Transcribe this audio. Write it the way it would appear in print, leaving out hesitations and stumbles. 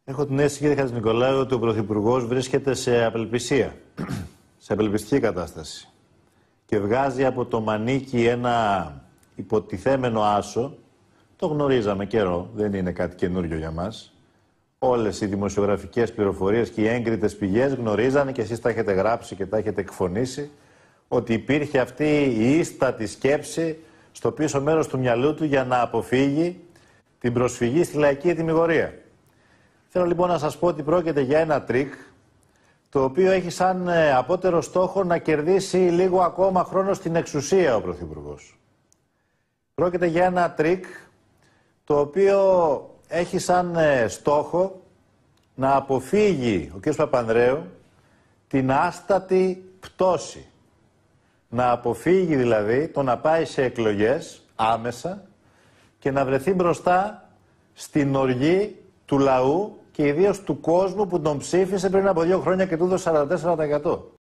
Έχω την αίσθηση, κύριε Χατζηνικολάου, ότι ο Πρωθυπουργός βρίσκεται σε απελπισία, σε απελπιστική κατάσταση και βγάζει από το μανίκι ένα υποτιθέμενο άσο. Το γνωρίζαμε καιρό, δεν είναι κάτι καινούριο για μας. Όλες οι δημοσιογραφικές πληροφορίες και οι έγκριτες πηγές γνωρίζανε και εσείς τα έχετε γράψει και τα έχετε εκφωνήσει ότι υπήρχε αυτή η ίστατη σκέψη στο πίσω μέρος του μυαλού του για να αποφύγει την προσφυγή στη λαϊκή ετυμηγορία. Θέλω λοιπόν να σας πω ότι πρόκειται για ένα τρίκ το οποίο έχει σαν απότερο στόχο να κερδίσει λίγο ακόμα χρόνο στην εξουσία ο Πρωθυπουργός. Πρόκειται για ένα τρίκ το οποίο έχει σαν στόχο να αποφύγει ο κ. Παπανδρέου την άστατη πτώση. Να αποφύγει δηλαδή το να πάει σε εκλογές άμεσα και να βρεθεί μπροστά στην οργή του λαού και ιδίως του κόσμου που τον ψήφισε πριν από 2 χρόνια και του έδωσε 44%.